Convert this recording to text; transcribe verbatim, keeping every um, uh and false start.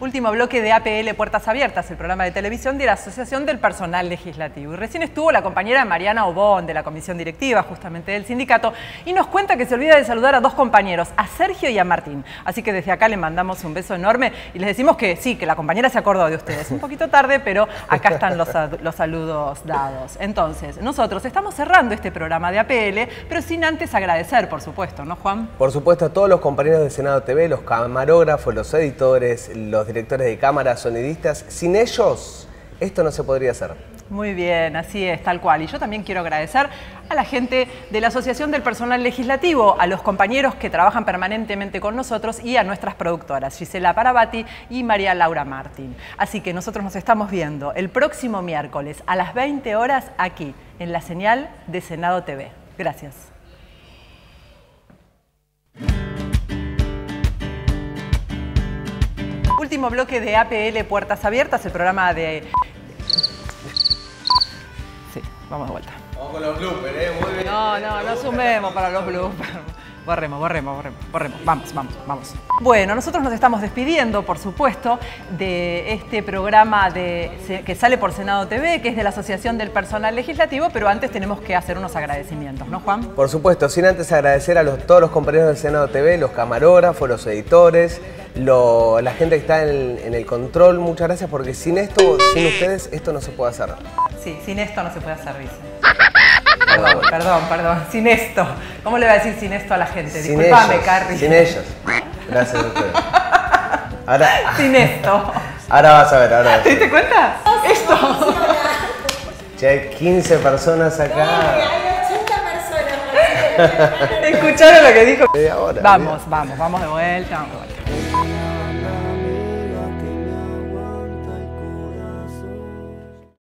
Último bloque de A P L Puertas Abiertas, el programa de televisión de la Asociación del Personal Legislativo. Y recién estuvo la compañera Mariana Obón, de la comisión directiva justamente del sindicato, y nos cuenta que se olvida de saludar a dos compañeros, a Sergio y a Martín. Así que desde acá le mandamos un beso enorme y les decimos que sí, que la compañera se acordó de ustedes. Un poquito tarde, pero acá están los, los saludos dados. Entonces, nosotros estamos cerrando este programa de A P L, pero sin antes agradecer, por supuesto, ¿no, Juan? Por supuesto, a todos los compañeros de Senado T V, los camarógrafos, los editores, los directores de cámara, sonidistas. Sin ellos, esto no se podría hacer. Muy bien, así es, tal cual. Y yo también quiero agradecer a la gente de la Asociación del Personal Legislativo, a los compañeros que trabajan permanentemente con nosotros y a nuestras productoras, Gisela Parabati y María Laura Martín. Así que nosotros nos estamos viendo el próximo miércoles a las veinte horas aquí, en la señal de Senado T V. Gracias. Último bloque de A P L Puertas Abiertas, el programa de... Sí, vamos de vuelta. Vamos con los bloopers, ¿eh? Muy bien. No, no, no sumemos para los bloopers. Borremos, borremos, borremos, borremos. Vamos, vamos, vamos. Bueno, nosotros nos estamos despidiendo, por supuesto, de este programa de, que sale por Senado T V, que es de la Asociación del Personal Legislativo, pero antes tenemos que hacer unos agradecimientos, ¿no, Juan? Por supuesto, sin antes agradecer a los, todos los compañeros del Senado T V, los camarógrafos, los editores, lo, la gente que está en, en el control. Muchas gracias, porque sin esto, sin ustedes, esto no se puede hacer. Sí, sin esto no se puede hacer, dice. Perdón, perdón, perdón. Sin esto. ¿Cómo le va a decir sin esto a la gente? Sin Disculpame, ellos, Carrie. Sin ellos. Gracias a ustedes. Ahora, sin esto. Ahora vas a ver, ahora vas a ¿Te ver. diste cuenta? Esto. Ya hay quince personas acá. Hay ochenta personas. ¿Escucharon lo que dijo? De ahora, Vamos, de... vamos, vamos de vuelta, vamos de vuelta.